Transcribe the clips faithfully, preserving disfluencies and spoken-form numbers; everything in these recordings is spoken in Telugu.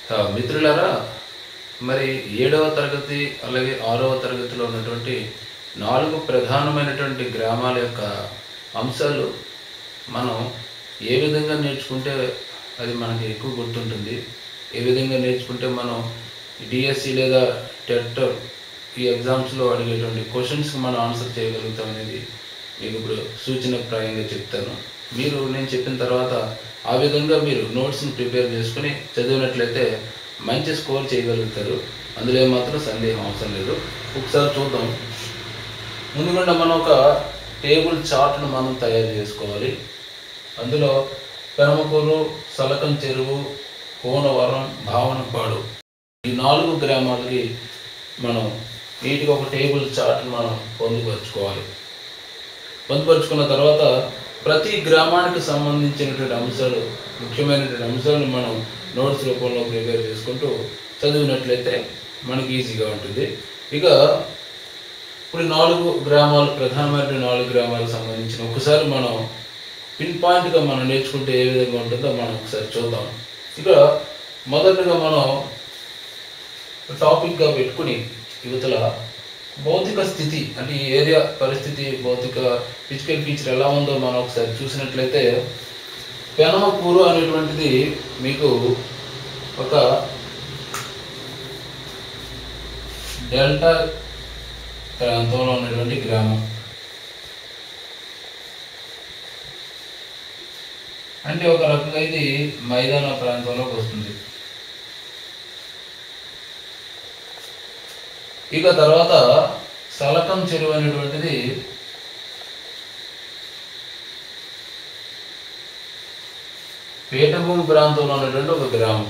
ఆ! మిత్రులారా, మరి ఏడవ తరగతి అలాగే ఆరవ తరగతిలో ఉన్నటువంటి నాలుగు ప్రధానమైనటువంటి గ్రామాల యొక్క అంశాలు మనం ఏ విధంగా నేర్చుకుంటే అది మనకి ఎక్కువ గుర్తుంటుంది? ఏ విధంగా నేర్చుకుంటే మనం డీఎస్సీ లేదా టెట్ ఈ ఎగ్జామ్స్‌లో అడిగేటువంటి క్వెషన్స్‌కి మనం ఆన్సర్ చేయగలుగుతాం అనేది మీకు ఇప్పుడు సూచనప్రాయంగా చెప్తాను. మీరు నేను చెప్పిన తర్వాత ఆ విధంగా మీరు నోట్స్‌ని ప్రిపేర్ చేసుకొని చదివినట్లయితే మంచి స్కోర్ చేయగలుగుతారు. అందులో ఏమాత్రం సందేహం అవసరం లేదు. ఒకసారి చూద్దాం. ముందుగుండా మనం ఒక టేబుల్ చార్ట్‌ను మనం తయారు చేసుకోవాలి. అందులో పెనమకూరు, సలకం చెరువు, కోనవరం, భావనపాడు ఈ నాలుగు గ్రామాలకి మనం నీట్‌గా ఒక టేబుల్ చార్ట్‌ని మనం పొందుపరుచుకోవాలి. పొందుపరుచుకున్న తర్వాత ప్రతి గ్రామానికి సంబంధించినటువంటి అంశాలు, ముఖ్యమైనటువంటి అంశాలను మనం నోట్స్ రూపంలో ప్రిపేర్ చేసుకుంటూ చదివినట్లయితే మనకి ఈజీగా ఉంటుంది. ఇక ఇప్పుడు నాలుగు గ్రామాలు, ప్రధానమైనటువంటి నాలుగు గ్రామాలకు సంబంధించిన ఒకసారి మనం పిన్ పాయింట్‌గా మనం నేర్చుకుంటే ఏ విధంగా ఉంటుందో మనం ఒకసారి చూద్దాం. ఇక మొదటగా మనం టాపిక్‌గా పెట్టుకుని యువతల భౌతిక స్థితి అంటే ఈ ఏరియా పరిస్థితి, భౌతిక ఫిజికల్ ఫీచర్ ఎలా ఉందో మనం ఒకసారి చూసినట్లయితే పెనమకూరు అనేటువంటిది మీకు ఒక డెల్టా ప్రాంతంలో ఉన్నటువంటి గ్రామం. అంటే ఒక రకంగా ఇది మైదాన ప్రాంతంలోకి వస్తుంది. ఇక తర్వాత సలకం చెరువు అనేటువంటిది పీఠభూమి ప్రాంతంలో ఉన్నటువంటి ఒక గ్రామం.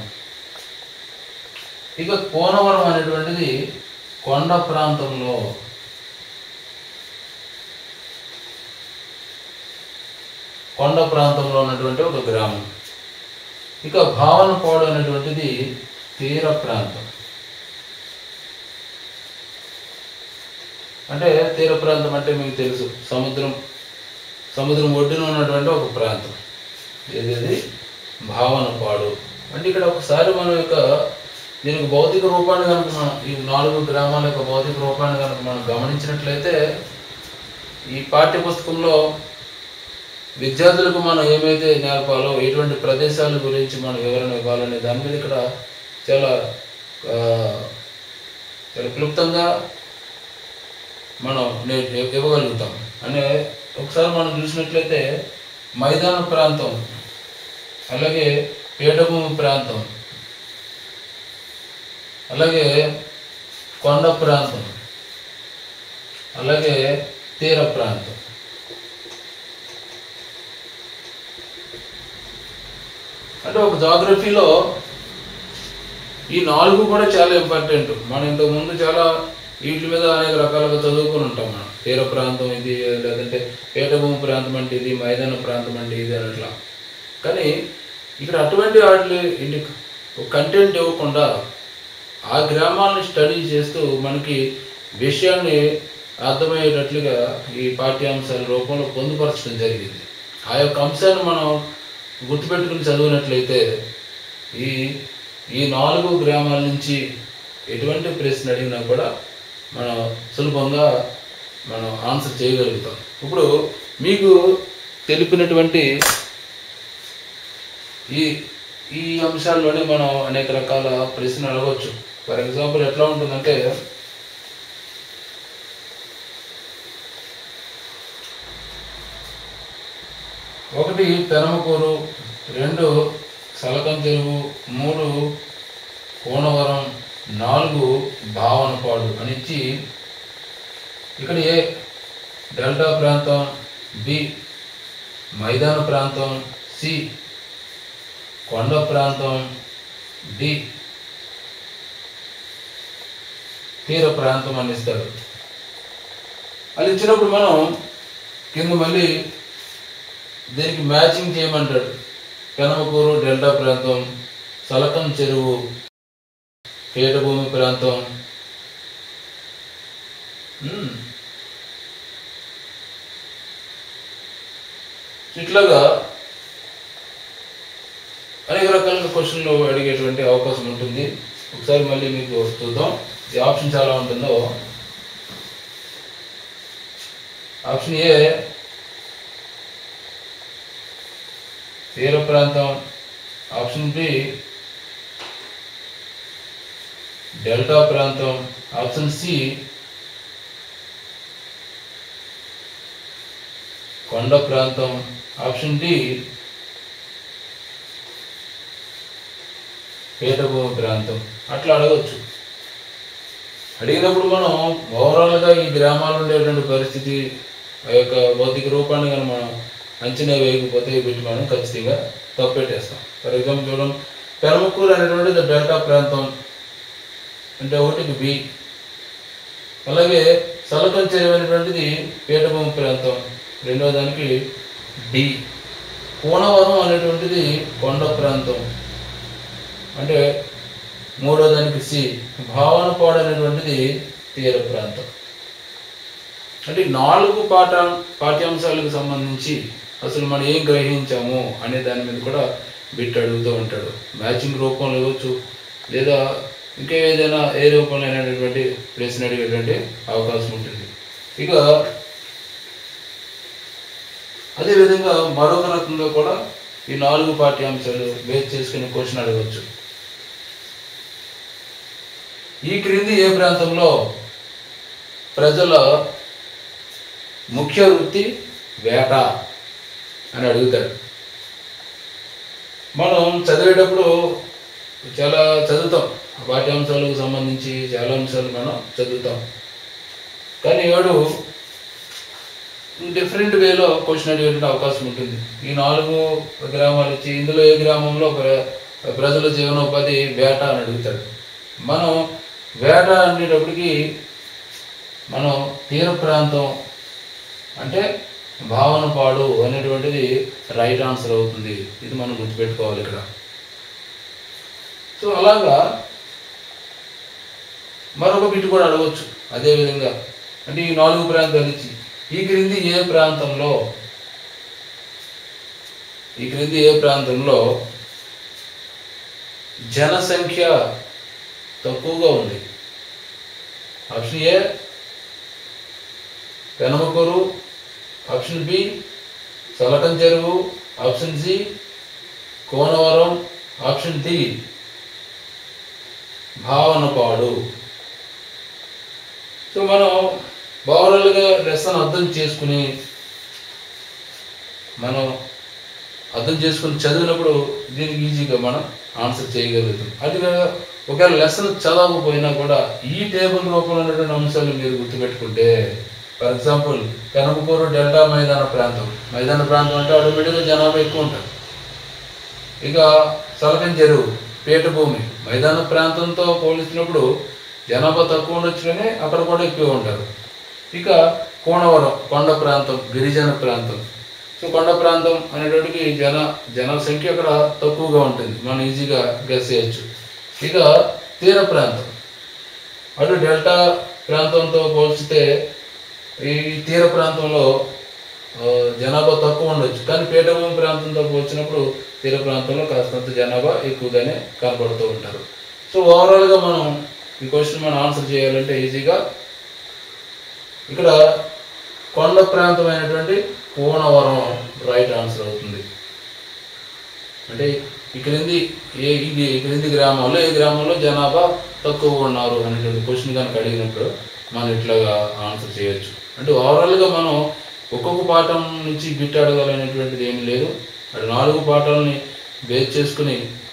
ఇక కోనవరం అనేటువంటిది కొండ ప్రాంతంలో కొండ ప్రాంతంలో ఉన్నటువంటి ఒక గ్రామం. ఇక భావనపాడు అనేటువంటిది తీర ప్రాంతం. అంటే తీర ప్రాంతం అంటే మీకు తెలుసు, సముద్రం సముద్రం ఒడ్డున ఉన్నటువంటి ఒక ప్రాంతం. ఏది భావనపాడు అంటే ఇక్కడ ఒకసారి మన యొక్క దీనికి భౌతిక రూపాన్ని కనుక మనం ఈ నాలుగు గ్రామాల యొక్క భౌతిక రూపాన్ని కనుక మనం గమనించినట్లయితే ఈ పాఠ్య పుస్తకంలో విద్యార్థులకు మనం ఏమైతే నేర్పాలో, ఎటువంటి ప్రదేశాల గురించి మనం వివరణ ఇవ్వాలనే దాని మీద ఇక్కడ చాలా చాలా క్లుప్తంగా మనం ఇవ్వగలుగుతాం. అంటే ఒకసారి మనం చూసినట్లయితే మైదాన ప్రాంతం, అలాగే పీఠభూమి ప్రాంతం, అలాగే కొండ ప్రాంతం, అలాగే తీర ప్రాంతం. అంటే ఒక జాగ్రఫీలో ఈ నాలుగు కూడా చాలా ఇంపార్టెంట్. మనం ఇంతకు ముందు చాలా వీటి మీద అనేక రకాలుగా చదువుకొని ఉంటాం. మనం తీర ప్రాంతం ఇది, లేదంటే పీఠభూమి ప్రాంతం అంటే ఇది, మైదాన ప్రాంతం అంటే ఇది అట్లా. కానీ ఇక్కడ అటువంటి వాటి ఇంటి కంటెంట్ ఇవ్వకుండా ఆ గ్రామాలను స్టడీ చేస్తూ మనకి విషయాన్ని అర్థమయ్యేటట్లుగా ఈ పాఠ్యాంశాల రూపంలో పొందుపరచడం జరిగింది. ఆ యొక్క అంశాన్ని మనం గుర్తుపెట్టుకుని చదివినట్లయితే ఈ ఈ నాలుగు గ్రామాల నుంచి ఎటువంటి ప్రశ్న అడిగినా కూడా మనం సులభంగా మనం ఆన్సర్ చేయగలుగుతాం. ఇప్పుడు మీకు తెలిపినటువంటి ఈ ఈ అంశాల్లోనే మనం అనేక రకాల ప్రశ్నలు అడగవచ్చు. ఫర్ ఎగ్జాంపుల్ ఎట్లా ఉంటుందంటే, ఒకటి పెనమకూరు, రెండు సలకం చెరువు, మూడు కోనవరం, నాలుగు భావనపాడు అని ఇచ్చి ఇక్కడ ఏ డెల్టా ప్రాంతం, బి మైదాన ప్రాంతం, సి కొండ ప్రాంతం, డి తీర ప్రాంతం అని ఇస్తారు. అది ఇచ్చినప్పుడు మనం కింద మళ్ళీ దీనికి మ్యాచింగ్ చేయమంటాడు. పెనమకూరు డెల్టా ప్రాంతం, సలకం చెరువు పీఠభూమి ప్రాంతం, ఇట్లాగా అనేక రకాలుగా క్వశ్చన్లు అడిగేటువంటి అవకాశం ఉంటుంది. ఒకసారి మళ్ళీ మీకు చూద్దాం ఈ ఆప్షన్ చాలా ఉంటుందో. ఆప్షన్ ఏ తీర ప్రాంతం, ఆప్షన్ బి డెల్టా ప్రాంతం, ఆప్షన్ సి కొండ ప్రాంతం, ఆప్షన్ డి పీఠభూమి ప్రాంతం. అట్లా అడగవచ్చు. అడిగినప్పుడు మనం ఓవరాల్గా ఈ గ్రామాలు ఉండేటువంటి పరిస్థితి, ఆ యొక్క భౌతిక రూపాన్ని కానీ మనం అంచనా వేయకపోతే వీటి మనం ఖచ్చితంగా తప్పెట్టేస్తాం. ఫర్ ఎగ్జాంపుల్ చూడండి, పెరమకూరు అనేటువంటిది డెల్టా ప్రాంతం అంటే ఒకటికి బి, అలాగే సలకంచెరు అనేటువంటిది పీఠభూమి ప్రాంతం రెండవ దానికి డి, కోనవరం అనేటువంటిది కొండ ప్రాంతం అంటే మూడో దానికి సి, భావనపాడు అనేటువంటిది తీర ప్రాంతం. అంటే నాలుగు పాఠ పాఠ్యాంశాలకు సంబంధించి అసలు మనం ఏం గ్రహించాము అనే దాని మీద కూడా బిట్ అడుగుతూ ఉంటాడు. మ్యాచింగ్ రూపంలో ఇవ్వచ్చు, లేదా ఇంకా ఏదైనా ఏ రూపంలో అయినటువంటి ప్రశ్న అడిగేటువంటి అవకాశం ఉంటుంది. ఇక అదేవిధంగా మరొక రకంగా కూడా ఈ నాలుగు పాఠ్యాంశాలు బేస్ చేసుకుని క్వశ్చన్ అడగవచ్చు. ఈ క్రింది ఏ ప్రాంతంలో ప్రజల ముఖ్య వృత్తి వేట అని అడుగుతాడు. మనం చదివేటప్పుడు చాలా చదువుతాం, పాఠ్యాంశాలకు సంబంధించి చాలా అంశాలు మనం చదువుతాం. కానీ వాడు డిఫరెంట్ వేలో క్వశ్చన్ అడిగేటువంటి అవకాశం ఉంటుంది. ఈ నాలుగు గ్రామాలు ఇచ్చి ఇందులో ఏ గ్రామంలో ప్ర ప్రజల జీవనోపాధి వేట అని అడుగుతాడు. మనం వేట అనేటప్పటికి మనం తీర ప్రాంతం అంటే భావనపాడు అనేటువంటిది రైట్ ఆన్సర్ అవుతుంది. ఇది మనం గుర్తుపెట్టుకోవాలి ఇక్కడ. సో అలాగా మరొక బిట్ కూడా అడగవచ్చు అదేవిధంగా. అంటే ఈ నాలుగు ప్రాంతాలు ఇచ్చి ఈ క్రింది ఏ ప్రాంతంలో ఈ క్రింది ఏ ప్రాంతంలో జనసంఖ్య తక్కువగా ఉంది. Option A Penamakuru, option B Salakancheruvu, option C Konavaram, option D Bhavanapadu. So మనం ఓవరాల్గా లెసన్ అర్థం చేసుకుని మనం అర్థం చేసుకుని చదివినప్పుడు దీనికి ఈజీగా మనం ఆన్సర్ చేయగలుగుతాం. అది ఒకవేళ లెసన్ చదవకపోయినా కూడా ఈ టేబుల్ రూపంలో ఉన్నటువంటి అంశాలు మీరు గుర్తుపెట్టుకుంటే, ఫర్ ఎగ్జాంపుల్ పెనమకూరు డెల్టా మైదాన ప్రాంతం, మైదాన ప్రాంతం అంటే ఆటోమేటిక్గా జనాభా ఎక్కువ ఉంటారు. ఇక సలకంచెరువు పీఠభూమి, మైదాన ప్రాంతంతో పోల్చినప్పుడు జనాభా తక్కువ ఉండొచ్చు కానీ అక్కడ కూడా ఎక్కువ ఉంటారు. ఇక కోనవరం కొండ ప్రాంతం, గిరిజన ప్రాంతం. సో కొండ ప్రాంతం అనేటప్పటికి జన జనసంఖ్య అక్కడ తక్కువగా ఉంటుంది, మనం ఈజీగా గెస్ చేయొచ్చు. ఇక తీర ప్రాంతం, అటు డెల్టా ప్రాంతంతో పోల్చితే ఈ తీర ప్రాంతంలో జనాభా తక్కువ ఉండొచ్చు, కానీ పీఠభూమి ప్రాంతంతో పోల్చినప్పుడు తీర ప్రాంతంలో కాస్తంత జనాభా ఎక్కువగానే కనబడుతూ ఉంటారు. సో ఓవరాల్గా మనం ఈ క్వశ్చన్ మనం ఆన్సర్ చేయాలంటే ఈజీగా ఇక్కడ కొండ ప్రాంతమైనటువంటి కోనవరం రైట్ ఆన్సర్ అవుతుంది. అంటే ఈ క్రింది ఏ ఇది ఈ క్రింది గ్రామంలో ఏ గ్రామంలో జనాభా తక్కువ ఉన్నారు అనేటువంటి క్వశ్చన్ కనుక అడిగినప్పుడు మనం ఇట్లాగా ఆన్సర్ చేయొచ్చు. అంటే ఓవరాల్గా మనం ఒక్కొక్క పాఠం నుంచి బిట్ అడగాలనేటువంటిది ఏమి లేదు. అటు నాలుగు పాఠాలని బేస్ చేసుకుని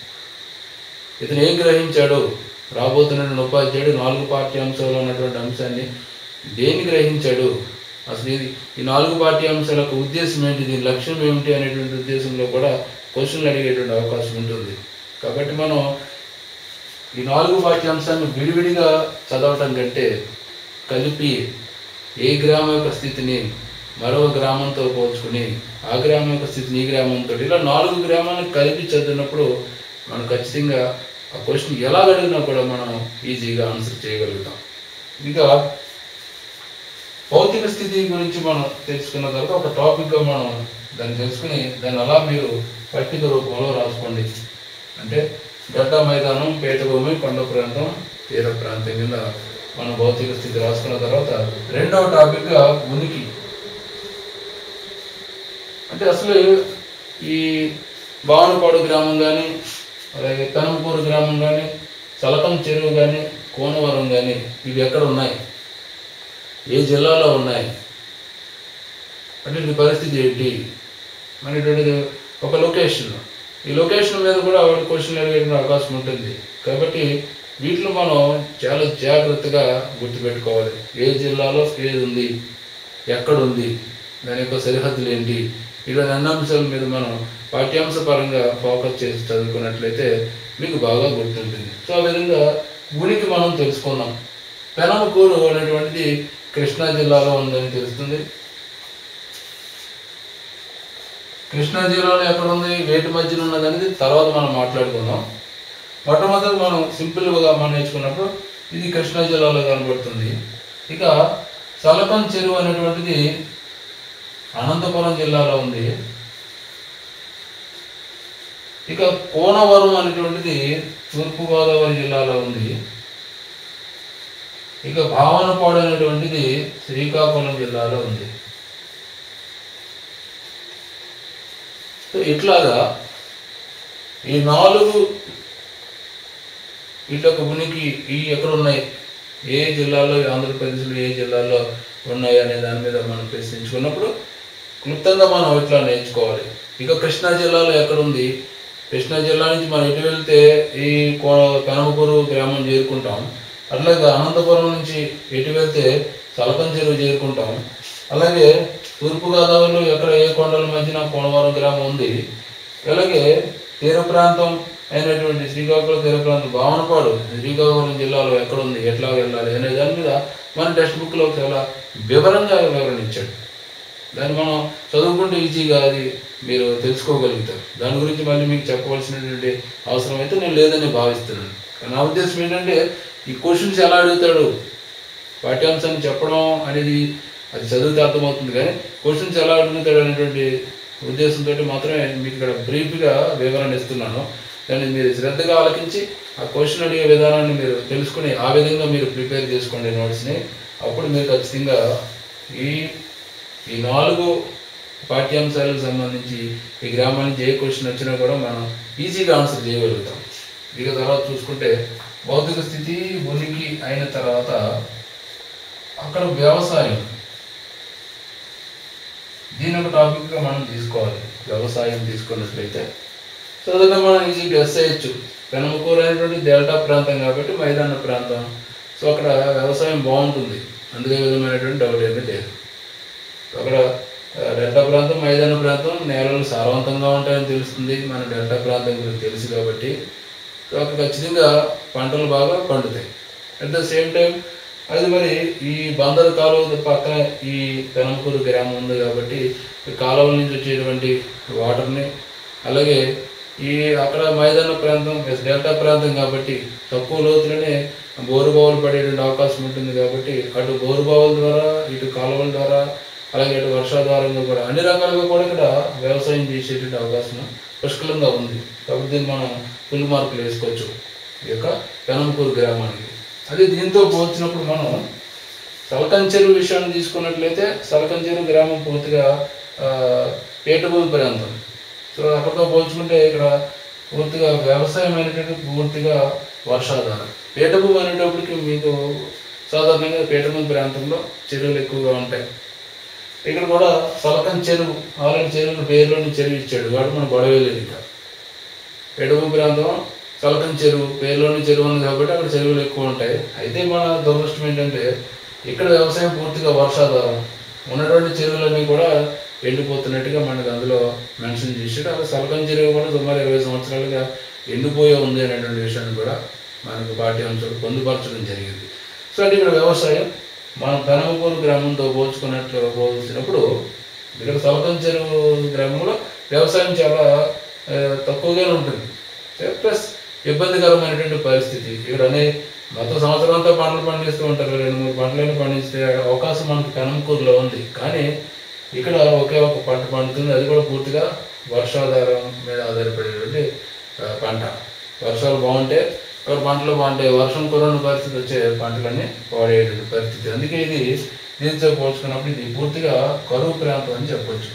ఇతను ఏం గ్రహించాడు, రాబోతున్న ఉపాధ్యాయుడు నాలుగు పాఠ్యాంశాలు ఉన్నటువంటి అంశాన్ని దేన్ని గ్రహించాడు, అసలు ఇది ఈ నాలుగు పాఠ్యాంశాలకు ఉద్దేశం ఏంటి, దీని లక్ష్యం ఏమిటి అనేటువంటి ఉద్దేశంలో కూడా క్వశ్చన్లు అడిగేటువంటి అవకాశం ఉంటుంది. కాబట్టి మనం ఈ నాలుగు పాఠ్యాంశాన్ని విడివిడిగా చదవటం కంటే కలిపి ఏ గ్రామం యొక్క స్థితిని మరో గ్రామంతో పోల్చుకుని ఆ గ్రామం యొక్క స్థితిని ఈ గ్రామంతో ఇలా నాలుగు గ్రామాలను కలిపి చదివినప్పుడు మనం ఖచ్చితంగా ఆ క్వశ్చన్ ఎలా అడిగినా కూడా మనం ఈజీగా ఆన్సర్ చేయగలుగుతాం. ఇంకా భౌతిక స్థితి గురించి మనం తెలుసుకున్న తర్వాత ఒక టాపిక్గా మనం దాన్ని తెలుసుకుని దాన్ని అలా మీరు పట్టిక రూపంలో రాసుకోండి. అంటే గడ్డ మైదానం, పేట భూమి, కొండ ప్రాంతం, తీర ప్రాంతం కింద మన భౌతిక స్థితి రాసుకున్న తర్వాత రెండవ టాపిక్గా ఉనికి. అంటే అసలు ఈ భావనపాడు గ్రామం కానీ, అలాగే పెనంపూరు గ్రామం కానీ, సలకం చెరువు కానీ, కోనవరం కానీ ఇవి ఎక్కడ ఉన్నాయి, ఏ జిల్లాలో ఉన్నాయి అంటే ఈ పరిస్థితి ఏంటి అనేటువంటిది ఒక లొకేషన్. ఈ లొకేషన్ మీద కూడా క్వశ్చన్ అడిగే అవకాశం ఉంటుంది. కాబట్టి వీటిని మనం చాలా జాగ్రత్తగా గుర్తుపెట్టుకోవాలి. ఏ జిల్లాలో ఏది ఉంది, ఎక్కడుంది, దాని యొక్క సరిహద్దులు ఏంటి, ఇటువంటి అన్ని అంశాల మీద మనం పాఠ్యాంశ పరంగా ఫోకస్ చేసి చదువుకున్నట్లయితే మీకు బాగా గుర్తుంటుంది. సో ఆ విధంగా ఉనికి మనం తెలుసుకున్నాం. పెనమకూరు అనేటువంటిది కృష్ణా జిల్లాలో ఉందని తెలుస్తుంది. కృష్ణా జిల్లాలో ఎక్కడ ఉంది, వేటి మధ్యన ఉన్నది అనేది తర్వాత మనం మాట్లాడుకుందాం. మొట్టమొదటి మనం సింపుల్గా మనం నేర్చుకున్నప్పుడు ఇది కృష్ణా జిల్లాలో కనబడుతుంది. ఇక సలకం చెరువు అనేటువంటిది అనంతపురం జిల్లాలో ఉంది. ఇక కోనవరం అనేటువంటిది తూర్పుగోదావరి జిల్లాలో ఉంది. ఇక భావనపాడు అనేటువంటిది శ్రీకాకుళం జిల్లాలో ఉంది. సో ఇట్లాగా ఈ నాలుగు వీళ్ళొక ఉనికి ఈ ఎక్కడ ఉన్నాయి, ఏ జిల్లాలో, ఆంధ్రప్రదేశ్లో ఏ జిల్లాలో ఉన్నాయి అనే దాని మీద మనం ప్రశ్నించుకున్నప్పుడు క్లుప్తంగా మనం ఇట్లా నేర్చుకోవాలి. ఇక కృష్ణా జిల్లాలో ఎక్కడుంది, కృష్ణా జిల్లా నుంచి మనం ఎటు వెళ్తే ఈ కో పెనమకూరు గ్రామం చేరుకుంటాం. అట్లాగే అనంతపురం నుంచి ఎటు వెళ్తే సలకం చెరువు చేరుకుంటాం. అలాగే తూర్పుగోదావరిలో ఎక్కడ ఏ కొండల మధ్యన కోనవరం గ్రామం ఉంది. అలాగే తీర ప్రాంతం అయినటువంటి శ్రీకాకుళం తీర ప్రాంతం భావనపాడు శ్రీకాకుళం జిల్లాలో ఎక్కడుంది, ఎట్లా వెళ్ళాలి అనే దాని మీద మన టెక్స్ట్ బుక్లో చాలా వివరంగా వివరణ ఇచ్చాడు. దాన్ని మనం చదువుకుంటే ఈజీగా అది మీరు తెలుసుకోగలుగుతారు. దాని గురించి మళ్ళీ మీకు చెప్పవలసినటువంటి అవసరం అయితే నేను లేదని భావిస్తున్నాను. నా ఉద్దేశం ఏంటంటే ఈ క్వశ్చన్స్ ఎలా అడుగుతాడు, పాఠ్యాంశాన్ని చెప్పడం అనేది అది చదివితే అర్థమవుతుంది, కానీ క్వశ్చన్స్ ఎలా అడుగుతాడు అనేటువంటి ఉద్దేశంతో మాత్రమే మీకు ఇక్కడ బ్రీఫ్గా వివరణ ఇస్తున్నాను. దాన్ని మీరు శ్రద్ధగా ఆలకించి ఆ క్వశ్చన్ అడిగే విధానాన్ని మీరు తెలుసుకుని ఆ విధంగా మీరు ప్రిపేర్ చేసుకోండి నోట్స్ని. అప్పుడు మీరు ఖచ్చితంగా ఈ ఈ నాలుగు పాఠ్యాంశాలకు సంబంధించి ఈ గ్రామం నుంచి ఏ క్వశ్చన్ వచ్చినా కూడా మనం ఈజీగా ఆన్సర్ చేయగలుగుతాం. ఇక తర్వాత చూసుకుంటే భౌతిక స్థితి ఉనికి అయిన తర్వాత అక్కడ వ్యవసాయం, దీని ఒక టాపిక్గా మనం తీసుకోవాలి. వ్యవసాయం తీసుకున్నట్లయితే చదువుగా మనం ఈజీ గెస్ చేయొచ్చు. పెనమకూరు అనేటువంటి డెల్టా ప్రాంతం కాబట్టి మైదాన ప్రాంతం, సో అక్కడ వ్యవసాయం బాగుంటుంది, అందుకే విధమైనటువంటి డౌట్ ఏమీ లేదు. అక్కడ డెల్టా ప్రాంతం, మైదాన ప్రాంతం, నేలలు సారవంతంగా ఉంటాయని తెలుస్తుంది మన డెల్టా ప్రాంతం గురించి తెలుసు కాబట్టి. సో అక్కడ ఖచ్చితంగా పంటలు బాగా పండుతాయి. అట్ ద సేమ్ టైం అది మరి ఈ బందరు కాలువ పక్కన ఈ పెనమకూరు గ్రామం ఉంది కాబట్టి కాలువల నుంచి వచ్చేటువంటి వాటర్ని, అలాగే ఈ అక్కడ మైదాన ప్రాంతం డెల్టా ప్రాంతం కాబట్టి తక్కువ లోతులోనే బోరు బావులు పడేటువంటి అవకాశం ఉంటుంది కాబట్టి అటు బోరు బావుల ద్వారా, ఇటు కాలువల ద్వారా, అలాగే ఇటు వర్షాధారంగా కూడా అన్ని రకాలుగా కూడా ఇక్కడ వ్యవసాయం చేసేటువంటి అవకాశం పుష్కలంగా ఉంది. కాబట్టి దీన్ని మనం ఫుల్ మార్కులు వేసుకోవచ్చు ఈ యొక్క పెనమకూరు గ్రామానికి. అదే దీంతో పోల్చినప్పుడు మనం సలకం చెరువు విషయాన్ని తీసుకున్నట్లయితే సలకం చెరువు గ్రామం పూర్తిగా పీఠభూమి ప్రాంతం. సో అక్కడితో పోల్చుకుంటే ఇక్కడ పూర్తిగా వ్యవసాయం అనేటువంటి పూర్తిగా వర్షాధారం. పీఠభూమి అనేటప్పటికి మీకు సాధారణంగా పీఠభూమి ప్రాంతంలో చెరువులు ఎక్కువగా ఉంటాయి. ఇక్కడ కూడా సలకం చెరువు ఆల్రెడీ చెరువుల పేరులోని చెరువు ఇచ్చాడు కాబట్టి మనం గొడవలేదు. ఇంకా పీఠభూమి ప్రాంతం సలకం చెరువు పేరులోని చెరువు ఉంది కాబట్టి అక్కడ చెరువులు ఎక్కువ ఉంటాయి. అయితే మన దురదృష్టం ఏంటంటే ఇక్కడ వ్యవసాయం పూర్తిగా వర్షాధారం, ఉన్నటువంటి చెరువులన్నీ కూడా ఎండిపోతున్నట్టుగా మనకు అందులో మెన్షన్ చేసాడు. అలా సలకం చెరువు కూడా సుమారు ఇరవై సంవత్సరాలుగా ఎండిపోయే ఉంది అనేటువంటి విషయాన్ని కూడా మనకు పాఠ్యాంశాలు పొందుపరచడం జరిగింది. సో అంటే ఇక్కడ వ్యవసాయం మనం పెనమకూరు గ్రామంతో పోల్చుకున్నట్లు పోల్చినప్పుడు ఇక్కడ సలకం చెరువు గ్రామంలో వ్యవసాయం చాలా తక్కువగానే ఉంటుంది. ప్లస్ ఇబ్బందికరమైనటువంటి పరిస్థితి. ఇక్కడ అనే మొత్తం సంవత్సరం అంతా పంటలు పండిస్తూ ఉంటారు, రెండు మూడు పంటలైనా పండించే అవకాశం మనకు పెనమకూరులో ఉంది. కానీ ఇక్కడ ఒకే ఒక పంట పండుతుంది, అది కూడా పూర్తిగా వర్షాధారం మీద ఆధారపడేటువంటి పంట. వర్షాలు బాగుంటే అక్కడ పంటలు బాగుంటాయి, వర్షం కురని పరిస్థితి వచ్చే పంటలన్నీ పాడేటువంటి పరిస్థితి. అందుకే ఇది దీంతో పోల్చుకున్నప్పుడు ఇది పూర్తిగా కరువు ప్రాంతం అని చెప్పొచ్చు.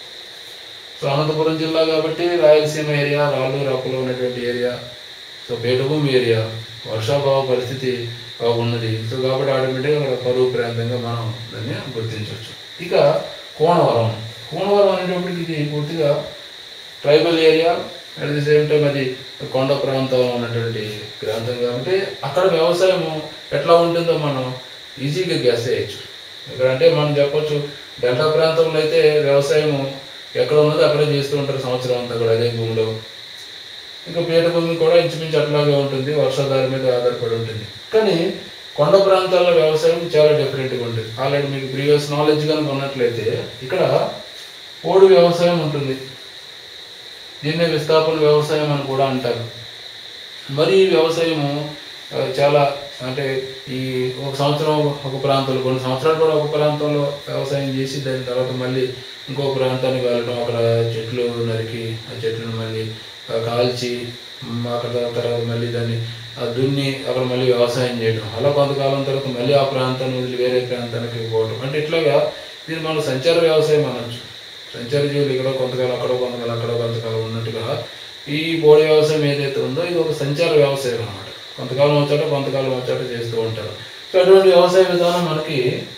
సో అనంతపురం జిల్లా కాబట్టి రాయలసీమ ఏరియా, రాళ్ళు రప్పలు ఉన్నటువంటి ఏరియా, సో పీఠభూమి ఏరియా, వర్షాభావ పరిస్థితి బాగున్నది. సో కాబట్టి ఆటోమేటిక్గా అక్కడ కరువు ప్రాంతంగా మనం దాన్ని గుర్తించవచ్చు. ఇక కోనవరం కోనవరం అనేటప్పటికి ఇది పూర్తిగా tribal area, at the same time అది కొండ ప్రాంతంలో ఉన్నటువంటి ప్రాంతం కాబట్టి అక్కడ వ్యవసాయం ఎట్లా ఉంటుందో మనం ఈజీగా గెస్ చేయొచ్చు. ఇక్కడ అంటే మనం చెప్పొచ్చు డెల్టా ప్రాంతంలో అయితే వ్యవసాయం ఎక్కడ ఉన్నదో అక్కడే చేస్తూ ఉంటారు సంవత్సరం అంతా కూడా అదే భూమిలో. ఇంకా పీఠభూమి కూడా ఇంచుమించు అట్లాగే ఉంటుంది, వర్షాధారం మీద ఆధారపడి ఉంటుంది. కానీ కొండ ప్రాంతాల్లో వ్యవసాయం చాలా డిఫరెంట్గా ఉంటుంది. ఆల్రెడీ మీకు ప్రీవియస్ నాలెడ్జ్ కనుక ఉన్నట్లయితే ఇక్కడ పోడు వ్యవసాయం ఉంటుంది, దీన్నే విస్థాపన వ్యవసాయం అని కూడా అంటారు. మరి ఈ వ్యవసాయము చాలా అంటే ఈ ఒక సంవత్సరం ఒక ప్రాంతంలో, కొన్ని సంవత్సరాలు కూడా ఒక ప్రాంతంలో వ్యవసాయం చేసి దాని తర్వాత మళ్ళీ ఇంకో ప్రాంతానికి వెళ్ళడం, అక్కడ చెట్లు నరికి ఆ చెట్లను మళ్ళీ కాల్చి అక్కడ తర్వాత మళ్ళీ దాన్ని దున్ని అక్కడ మళ్ళీ వ్యవసాయం చేయడం, అలా కొంతకాలం తర్వాత మళ్ళీ ఆ ప్రాంతాన్ని వదిలి వేరే ప్రాంతానికి పోవడం. అంటే ఇట్లాగా దీన్ని మనం సంచార వ్యవసాయం అనొచ్చు. సంచార జీవులు ఇక్కడ కొంతకాలం అక్కడో కొంతకాలం అక్కడో కొంతకాలం ఉన్నట్టుగా ఈ పోడు వ్యవసాయం ఏదైతే ఉందో ఇది ఒక సంచార వ్యవసాయం అన్నమాట. కొంతకాలం వచ్చాట కొంతకాలం వచ్చాట చేస్తూ ఉంటారు. సో అటువంటి వ్యవసాయ విధానం మనకి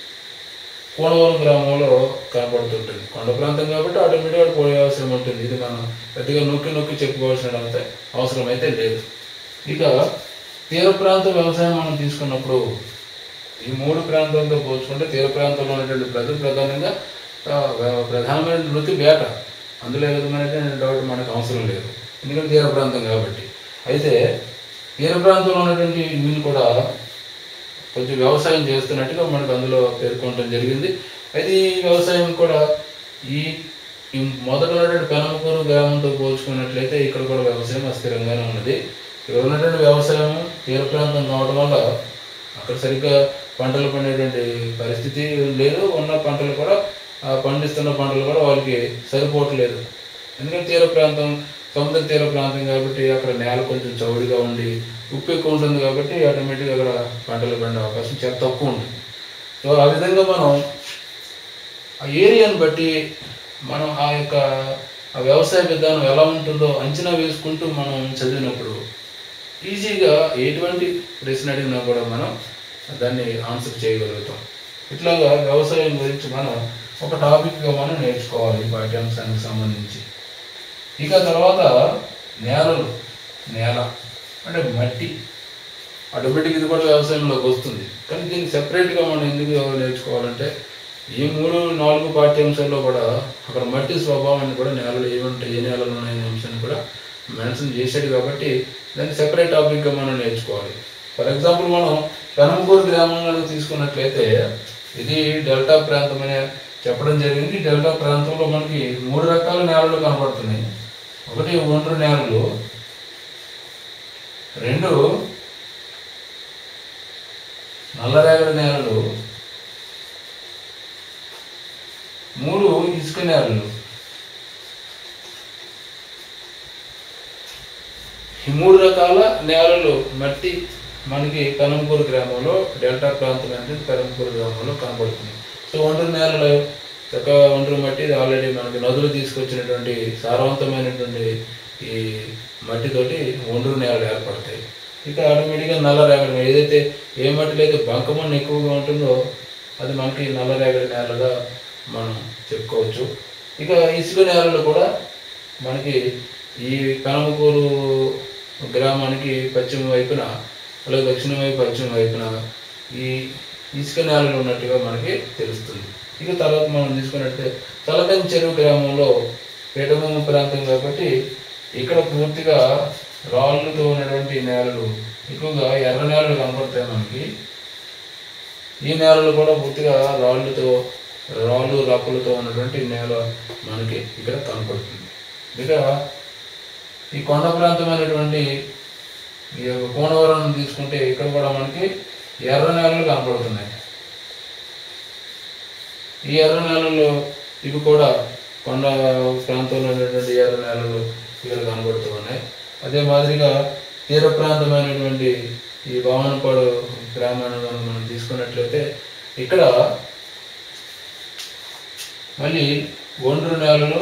కోనవరం గ్రామంలో కనపడుతుంటుంది. కొండ ప్రాంతం కాబట్టి ఆటోమేటిక్గా పోడు వ్యవసాయం ఉంటుంది. ఇది మనం పెద్దగా నొక్కి నొక్కి చెప్పుకోవాల్సిన అవసరం అయితే లేదు. ఇక తీర ప్రాంత వ్యవసాయం మనం తీసుకున్నప్పుడు ఈ మూడు ప్రాంతాలతో పోల్చుకుంటే తీర ప్రాంతంలో ఉన్నటువంటి ప్రజలు ప్రధానంగా ప్రధానమైన వృత్తి వేట, అందులో ఏ విధమైనటువంటి డౌట్ మనకు అవసరం లేదు, ఎందుకంటే తీర ప్రాంతం కాబట్టి. అయితే తీర ప్రాంతంలో ఉన్నటువంటి వీళ్ళు కూడా కొంచెం వ్యవసాయం చేస్తున్నట్టుగా మనకు అందులో పేర్కొనడం జరిగింది. అయితే ఈ వ్యవసాయం కూడా ఈ ఈ మొదట ఉన్నటువంటి పెనమకూరు గ్రామంతో పోల్చుకున్నట్లయితే ఇక్కడ కూడా వ్యవసాయం అస్థిరంగానే ఉన్నది. ఇక్కడ ఉన్నటువంటి వ్యవసాయం తీర ప్రాంతం కావడం వల్ల అక్కడ సరిగ్గా పంటలు పండేటువంటి పరిస్థితి లేదు, ఉన్న పంటలు కూడా పండిస్తున్న పంటలు కూడా వాళ్ళకి సరిపోవట్లేదు. ఎందుకంటే తీర ప్రాంతం సముద్ర తీర ప్రాంతం కాబట్టి అక్కడ నేల కొంచెం చౌడిగా ఉండి ఉప్పు ఎక్కువ ఉంటుంది కాబట్టి ఆటోమేటిక్గా అక్కడ పంటలు పండే అవకాశం చాలా తక్కువ ఉంటుంది. సో ఆ విధంగా మనం ఆ ఏరియాని బట్టి మనం ఆ యొక్క ఆ వ్యవసాయ విధానం ఎలా ఉంటుందో అంచనా వేసుకుంటూ మనం చదివినప్పుడు ఈజీగా ఎటువంటి ప్రశ్న అడిగినా కూడా మనం దాన్ని ఆన్సర్ చేయగలుగుతాం. ఇట్లాగా వ్యవసాయం గురించి మనం ఒక టాపిక్గా మనం నేర్చుకోవాలి పాఠ్యాంశానికి సంబంధించి. ఇక తర్వాత నేలలు, నేల అంటే మట్టి, ఆటోమేటిక్ ఇది కూడా వ్యవసాయంలోకి వస్తుంది. కానీ దీన్ని సెపరేట్గా మనం ఎందుకు నేర్చుకోవాలంటే ఈ మూడు నాలుగు పాఠ్యాంశాల్లో కూడా అక్కడ మట్టి స్వభావాన్ని కూడా నేలలు ఏముంటాయి, ఏ నేలలు ఉన్నాయనే అంశాన్ని కూడా మెన్షన్ చేశాడు కాబట్టి దాన్ని సెపరేట్ టాపిక్గా మనం నేర్చుకోవాలి. ఫర్ ఎగ్జాంపుల్ మనం పెనమకూరు గ్రామంలో తీసుకున్నట్లయితే ఇది డెల్టా ప్రాంతం అనే చెప్పడం జరిగింది. డెల్టా ప్రాంతంలో మనకి మూడు రకాల నేలలు కనపడుతున్నాయి. ఒకటి ఒండ్రు నేలలు, రెండు నల్లరేగడి నేలలు, మూడు ఇసుక నేలలు. ఈ మూడు రకాల నేలలు మట్టి మనకి పెనమకూరు గ్రామంలో డెల్టా ప్రాంతం అనేది పెనమకూరు గ్రామంలో కనబడుతుంది. సో ఒండ్రు నేలలో చక్కగా ఒండ్రు మట్టి ఆల్రెడీ మనకి నదులు తీసుకొచ్చినటువంటి సారవంతమైనటువంటి ఈ మట్టితోటి ఒండ్రు నేలలు ఏర్పడతాయి. ఇక ఆటోమేటిక్గా నల్లరేగడి, ఏదైతే ఏ మట్టిలో అయితే బంకమన్ను ఎక్కువగా ఉంటుందో అది మనకి నల్లరేగడి నేలగా మనం చెప్పుకోవచ్చు. ఇక ఇసుక నేలలు కూడా మనకి ఈ పెనమకూరు గ్రామానికి పశ్చిమ వైపున అలాగే దక్షిణ వైపు పశ్చిమ వైపున ఈ ఇసుక నేలలు ఉన్నట్టుగా మనకి తెలుస్తుంది. ఇక తర్వాత మనం తీసుకున్నట్టే తలకంచి చెరువు గ్రామంలో పీఠభూమి ప్రాంతం కాబట్టి ఇక్కడ పూర్తిగా రాళ్ళుతో ఉన్నటువంటి నేలలు, ఎక్కువగా ఎర్ర నేలలు కనపడతాయి మనకి. ఈ నేలలు కూడా పూర్తిగా రాళ్ళుతో రాళ్ళు రప్పులతో ఉన్నటువంటి నేల మనకి ఇక్కడ కనపడుతుంది. ఇక ఈ కొండ ప్రాంతమైనటువంటి ఈ యొక్క కోనవరం తీసుకుంటే ఇక్కడ కూడా మనకి ఎర్ర నేలలు కనపడుతున్నాయి. ఈ ఎర్ర నేలలు ఇవి కూడా కొండ ప్రాంతంలో ఉన్నటువంటి ఎర్ర నేలలు ఇక్కడ కనబడుతూ ఉన్నాయి. అదే మాదిరిగా తీర ప్రాంతమైనటువంటి ఈ వామనపాడు గ్రామాన్ని మనం మనం తీసుకున్నట్లయితే ఇక్కడ మళ్ళీ ఒండ్రు నేలలో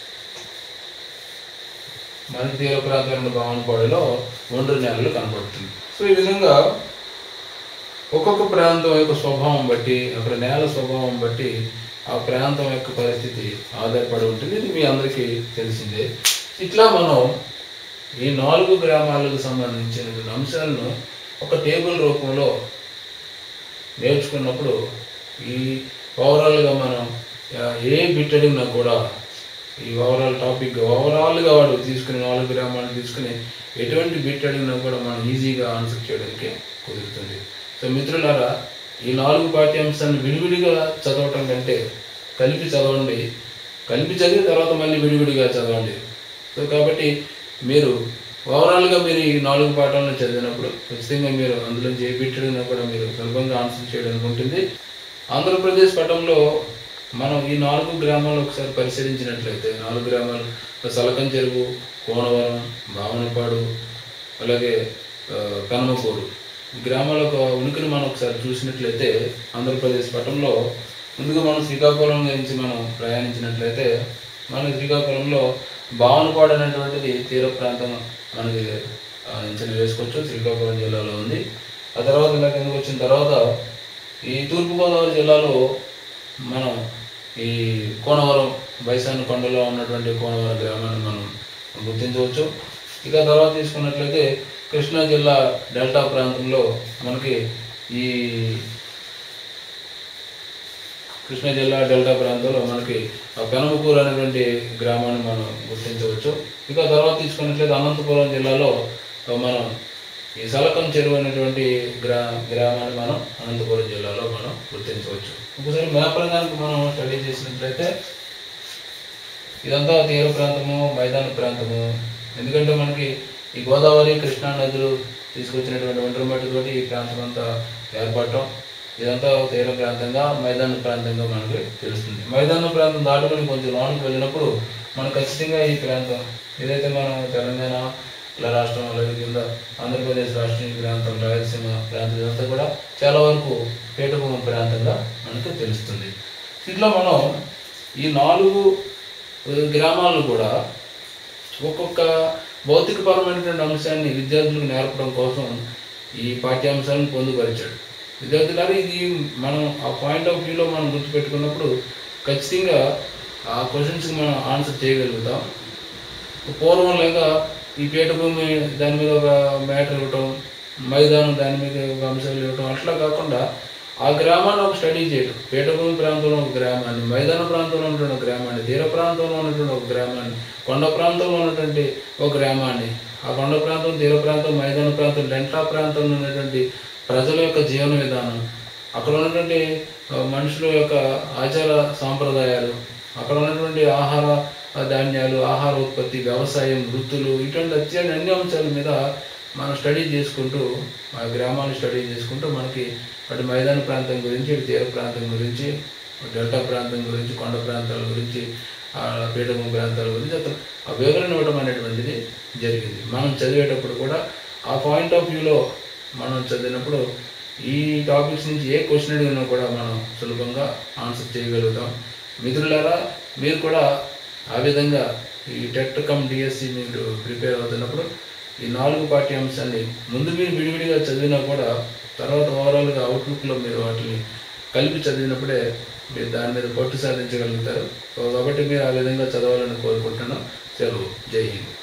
మనకి తీర ప్రాంతమైన వామనపాడులో ఒండ్రు నేలలు కనబడుతుంది. సో ఈ విధంగా ఒక్కొక్క ప్రాంతం యొక్క స్వభావం బట్టి, అక్కడ నేల స్వభావం బట్టి ఆ ప్రాంతం యొక్క పరిస్థితి ఆధారపడి ఉంటుంది. ఇది మీ అందరికీ తెలిసిందే. ఇట్లా మనం ఈ నాలుగు గ్రామాలకు సంబంధించినటువంటి అంశాలను ఒక టేబుల్ రూపంలో నేర్చుకున్నప్పుడు ఈ ఓవరాల్గా మనం ఏ బిట్ అడిగినా కూడా ఈ ఓవరాల్ టాపిక్ ఓవరాల్గా వాడు తీసుకుని నాలుగు గ్రామాలు తీసుకుని ఎటువంటి బిట్ అడిగినా కూడా మనం ఈజీగా ఆన్సర్ చేయడానికి కుదురుతుంది. సో మిత్రులారా, ఈ నాలుగు పాఠ్యాంశాన్ని విడివిడిగా చదవటం కంటే కలిపి చదవండి. కలిపి చదివిన తర్వాత మళ్ళీ విడివిడిగా చదవండి. సో కాబట్టి మీరు ఓవరాల్గా మీరు ఈ నాలుగు పాఠాలను చదివినప్పుడు ఖచ్చితంగా మీరు అందులో ఏ బిట్ అడిగినా కూడా మీరు సులభంగా ఆన్సర్ చేయడానికి ఉంటుంది. ఆంధ్రప్రదేశ్ పటంలో మనం ఈ నాలుగు గ్రామాలు ఒకసారి పరిశీలించినట్లయితే, నాలుగు గ్రామాలు సలకం చెరువు, కోనవరం, భావనపాడు, అలాగే కనమకూరు ఈ గ్రామాల యొక్క ఉనికిని మనం ఒకసారి చూసినట్లయితే ఆంధ్రప్రదేశ్ పటంలో ముందుగా మనం శ్రీకాకుళం గురించి మనం ప్రయాణించినట్లయితే మన శ్రీకాకుళంలో భావనపాడు అనేటువంటిది తీర ప్రాంతం మనకి అంచనా వేసుకోవచ్చు. శ్రీకాకుళం జిల్లాలో ఉంది. ఆ తర్వాత ఇలా కిందకు వచ్చిన తర్వాత ఈ తూర్పుగోదావరి జిల్లాలో మనం ఈ కోనవరం బైసాన్ కొండలో ఉన్నటువంటి కోనవరం గ్రామాన్ని మనం గుర్తించవచ్చు. ఇక తర్వాత తీసుకున్నట్లయితే కృష్ణా జిల్లా డెల్టా ప్రాంతంలో మనకి ఈ కృష్ణా జిల్లా డెల్టా ప్రాంతంలో మనకి కనమకూరు అనేటువంటి గ్రామాన్ని మనం గుర్తించవచ్చు. ఇక తర్వాత తీసుకున్నట్లయితే అనంతపురం జిల్లాలో మనం ఈ సలకం చెరువు అనేటువంటి గ్రా గ్రామాన్ని మనం అనంతపురం జిల్లాలో మనం గుర్తించవచ్చు. ఒకసారి మ్యాప్ రంగానికి మనం స్టడీ చేసినట్లయితే ఇదంతా తీర ప్రాంతము, మైదాన ప్రాంతము. ఎందుకంటే మనకి ఈ గోదావరి, కృష్ణా నదులు తీసుకొచ్చినటువంటి ఒంటరి మట్టితోటి ఈ ప్రాంతం అంతా ఏర్పడటం, ఇదంతా తీర ప్రాంతంగా, మైదాన ప్రాంతంగా మనకి తెలుస్తుంది. మైదాన ప్రాంతం దాటుకొని కొంచెం లోనికి వెళ్ళినప్పుడు మనకు ఖచ్చితంగా ఈ ప్రాంతం ఏదైతే మనం తెలంగాణ ఇలా రాష్ట్రం, అలాగే కింద ఆంధ్రప్రదేశ్ రాష్ట్రం ఈ ప్రాంతం, రాయలసీమ ప్రాంతం ఇదంతా కూడా చాలా వరకు పీఠభూమి ప్రాంతంగా మనకు తెలుస్తుంది. ఇట్లా మనం ఈ నాలుగు గ్రామాలను కూడా ఒక్కొక్క భౌతికపరమైనటువంటి అంశాన్ని విద్యార్థులకు నేర్పడం కోసం ఈ పాఠ్యాంశాలను పొందుపరిచాడు. విద్యార్థులారా, ఇది మనం ఆ పాయింట్ ఆఫ్ వ్యూలో మనం గుర్తుపెట్టుకున్నప్పుడు ఖచ్చితంగా ఆ క్వశ్చన్స్కి మనం ఆన్సర్ చేయగలుగుతాం. పూర్వం లేక ఈ పీఠభూమి దాని మీద ఒక మ్యాటర్ ఇవ్వటం, మైదానం దాని మీద ఒక అంశాలు ఇవ్వటం, అట్లా కాకుండా ఆ గ్రామాన్ని ఒక స్టడీ చేయడం. పీఠభూమి ప్రాంతంలో ఒక గ్రామాన్ని, మైదాన ప్రాంతంలో ఉన్నటువంటి ఒక గ్రామాన్ని, తీర ప్రాంతంలో ఉన్నటువంటి ఒక గ్రామాన్ని, కొండ ప్రాంతంలో ఉన్నటువంటి ఒక గ్రామాన్ని, ఆ కొండ ప్రాంతం, తీర ప్రాంతం, మైదాన ప్రాంతం, డెల్టా ప్రాంతంలో ఉన్నటువంటి ప్రజల యొక్క జీవన విధానం, అక్కడ ఉన్నటువంటి మనుషుల యొక్క ఆచార సాంప్రదాయాలు, అక్కడ ఉన్నటువంటి ఆహార ధాన్యాలు, ఆహార ఉత్పత్తి, వ్యవసాయం, వృత్తులు, ఇటువంటి అత్యంత అన్ని అంశాల మీద మనం స్టడీ చేసుకుంటూ, ఆ గ్రామాన్ని స్టడీ చేసుకుంటూ మనకి అటు మైదాన ప్రాంతం గురించి, ఇటు తీర ప్రాంతం గురించి, డెల్టా ప్రాంతం గురించి, కొండ ప్రాంతాల గురించి, పీఠభూమి ప్రాంతాల గురించి అతను ఆ వివరణ ఇవ్వడం అనేటువంటిది జరిగింది. మనం చదివేటప్పుడు కూడా ఆ పాయింట్ ఆఫ్ వ్యూలో మనం చదివినప్పుడు ఈ టాపిక్స్ నుంచి ఏ క్వశ్చన్ అడిగినా కూడా మనం సులభంగా ఆన్సర్ చేయగలుగుతాం. మిత్రులారా, మీరు కూడా ఆ విధంగా ఈ టెట్ కమ్ డిఎస్సి మీరు ప్రిపేర్ అవుతున్నప్పుడు ఈ నాలుగు పాఠ్యాంశాన్ని ముందు మీరు విడివిడిగా చదివినా కూడా తర్వాత ఓవరాల్గా అవుట్లుక్లో మీరు వాటిని కలిపి చదివినప్పుడే మీరు దాని మీద పట్టు సాధించగలుగుతారు. కాబట్టి మీరు ఆ విధంగా చదవాలని కోరుకుంటున్నాను. సెలవు. జై హింద్.